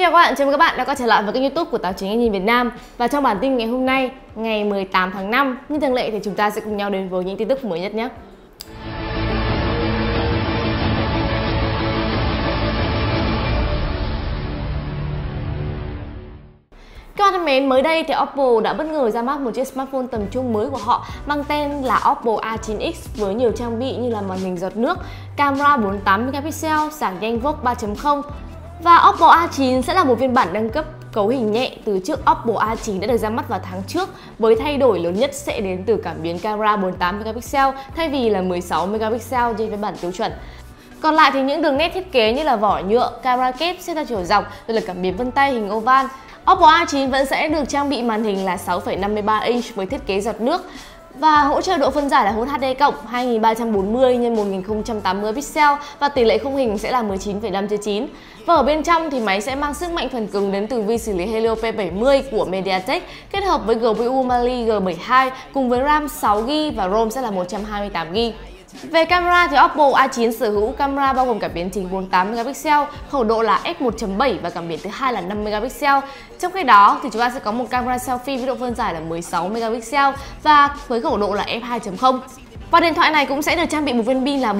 Xin chào các bạn, chào mừng các bạn đã quay trở lại với kênh YouTube của Tạp chí Nghe Nhìn Việt Nam. Và trong bản tin ngày hôm nay, ngày 18 tháng 5, như thường lệ thì chúng ta sẽ cùng nhau đến với những tin tức mới nhất nhé. Các bạn thân mến, mới đây thì Oppo đã bất ngờ ra mắt một chiếc smartphone tầm trung mới của họ mang tên là Oppo A9X với nhiều trang bị như là màn hình giọt nước, camera 48MP, sạc nhanh VOOC 3.0. Và Oppo A9 sẽ là một phiên bản nâng cấp cấu hình nhẹ từ chiếc Oppo A9 đã được ra mắt vào tháng trước, với thay đổi lớn nhất sẽ đến từ cảm biến camera 48MP thay vì là 16MP trên phiên bản tiêu chuẩn. Còn lại thì những đường nét thiết kế như là vỏ nhựa, camera kép sẽ ra chiều dọc, rồi là cảm biến vân tay hình oval. Oppo A9 vẫn sẽ được trang bị màn hình là 6,53 inch với thiết kế giọt nước và hỗ trợ độ phân giải là Full HD+ 2340 x 1080 pixel và tỷ lệ khung hình sẽ là 19,5:9. Và ở bên trong thì máy sẽ mang sức mạnh phần cứng đến từ vi xử lý Helio P70 của MediaTek kết hợp với GPU Mali G72 cùng với RAM 6GB và ROM sẽ là 128GB. Về camera thì Oppo A9 sở hữu camera bao gồm cảm biến chính 48MP, khẩu độ là f1.7 và cảm biến thứ hai là 5MP. Trong khi đó thì chúng ta sẽ có một camera selfie với độ phân giải là 16MP và với khẩu độ là f2.0. Và điện thoại này cũng sẽ được trang bị một viên pin là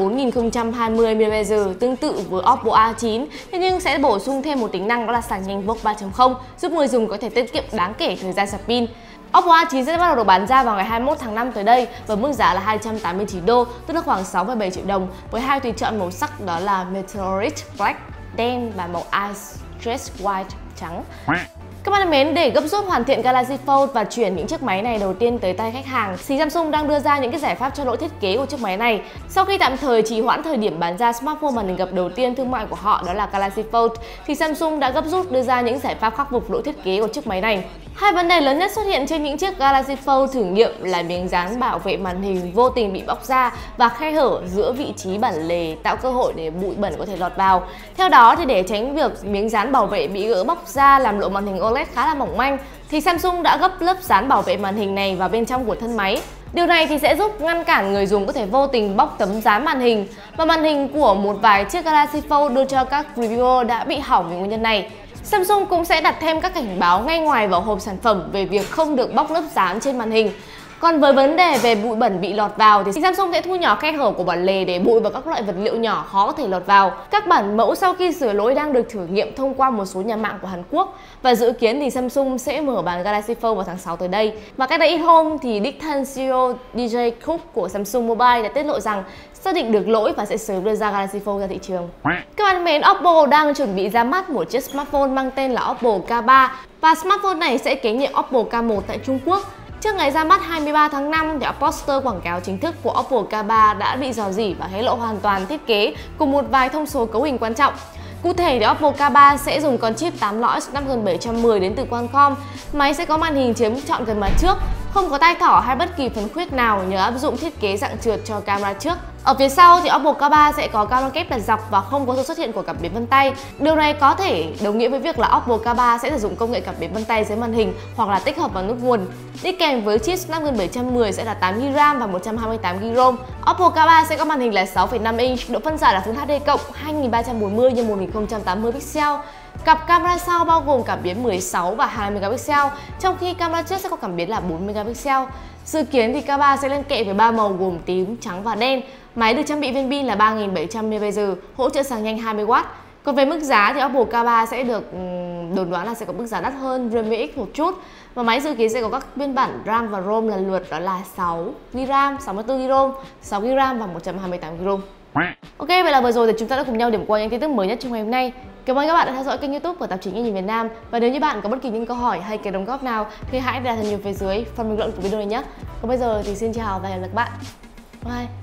4020mAh tương tự với Oppo A9, nhưng sẽ bổ sung thêm một tính năng đó là sạc nhanh VOOC 3.0 giúp người dùng có thể tiết kiệm đáng kể thời gian sạc pin. Oppo A9 sẽ bắt đầu được bán ra vào ngày 21 tháng 5 tới đây với mức giá là 289 đô, tức là khoảng 6,7 triệu đồng, với hai tùy chọn màu sắc đó là Meteorite Black đen và màu Ice Stress White trắng. Các bạn thân mến, để gấp rút hoàn thiện Galaxy Fold và chuyển những chiếc máy này đầu tiên tới tay khách hàng, thì Samsung đang đưa ra những cái giải pháp cho lỗi thiết kế của chiếc máy này. Sau khi tạm thời trì hoãn thời điểm bán ra smartphone màn hình gập đầu tiên thương mại của họ đó là Galaxy Fold, thì Samsung đã gấp rút đưa ra những giải pháp khắc phục lỗi thiết kế của chiếc máy này. Hai vấn đề lớn nhất xuất hiện trên những chiếc Galaxy Fold thử nghiệm là miếng dán bảo vệ màn hình vô tình bị bóc ra và khe hở giữa vị trí bản lề tạo cơ hội để bụi bẩn có thể lọt vào. Theo đó thì để tránh việc miếng dán bảo vệ bị gỡ bóc ra làm lộ màn hình OLED khá là mỏng manh, thì Samsung đã gấp lớp dán bảo vệ màn hình này vào bên trong của thân máy. Điều này thì sẽ giúp ngăn cản người dùng có thể vô tình bóc tấm dán màn hình, và màn hình của một vài chiếc Galaxy Fold đưa cho các reviewer đã bị hỏng vì nguyên nhân này. Samsung cũng sẽ đặt thêm các cảnh báo ngay ngoài vỏ hộp sản phẩm về việc không được bóc lớp dán trên màn hình. Còn với vấn đề về bụi bẩn bị lọt vào thì Samsung sẽ thu nhỏ khe hở của bản lề để bụi và các loại vật liệu nhỏ khó có thể lọt vào. Các bản mẫu sau khi sửa lỗi đang được thử nghiệm thông qua một số nhà mạng của Hàn Quốc, và dự kiến thì Samsung sẽ mở bán Galaxy Fold vào tháng 6 tới đây. Và cách đây ít hôm thì đích thân CEO DJ Cook của Samsung Mobile đã tiết lộ rằng xác định được lỗi và sẽ sớm đưa ra Galaxy Fold ra thị trường. Các bạn mến, Oppo đang chuẩn bị ra mắt một chiếc smartphone mang tên là Oppo K3 và smartphone này sẽ kế nhiệm Oppo K1 tại Trung Quốc. Trước ngày ra mắt 23 tháng 5 thì poster quảng cáo chính thức của Oppo K3 đã bị rò rỉ và hé lộ hoàn toàn thiết kế cùng một vài thông số cấu hình quan trọng. Cụ thể thì Oppo K3 sẽ dùng con chip 8 lõi Snapdragon 710 đến từ Qualcomm. Máy sẽ có màn hình chiếm trọn gần mặt trước, không có tai thỏ hay bất kỳ phần khuyết nào nhờ áp dụng thiết kế dạng trượt cho camera trước. Ở phía sau thì Oppo K3 sẽ có camera kép đặt dọc và không có sự xuất hiện của cảm biến vân tay. Điều này có thể đồng nghĩa với việc là Oppo K3 sẽ sử dụng công nghệ cảm biến vân tay dưới màn hình hoặc là tích hợp vào nước nguồn. Đi kèm với chip Snapdragon 710 sẽ là 8GB RAM và 128GB ROM. Oppo K3 sẽ có màn hình là 6,5 inch, độ phân giải là Full HD+ 2340 x 1080 pixel. Cặp camera sau bao gồm cảm biến 16 và 20MP, trong khi camera trước sẽ có cảm biến là 4MP. Dự kiến thì K3 sẽ lên kệ với 3 màu gồm tím, trắng và đen. Máy được trang bị viên pin là 3700mAh, hỗ trợ sạc nhanh 20W. Còn về mức giá thì Oppo K3 sẽ được đồn đoán là sẽ có mức giá đắt hơn Realme X một chút. Và máy dự kiến sẽ có các phiên bản RAM và ROM lần lượt đó là 6GB RAM, 64GB ROM, 6GB RAM và 128GB ROM. Ok, vậy là vừa rồi thì chúng ta đã cùng nhau điểm qua những tin tức mới nhất trong ngày hôm nay. Cảm ơn các bạn đã theo dõi kênh YouTube của Tạp chí Nghe Nhìn Việt Nam. Và nếu như bạn có bất kỳ những câu hỏi hay cái đóng góp nào thì hãy để lại phần phía dưới phần bình luận của video này nhé. Còn bây giờ thì xin chào và hẹn gặp lại các bạn. Bye.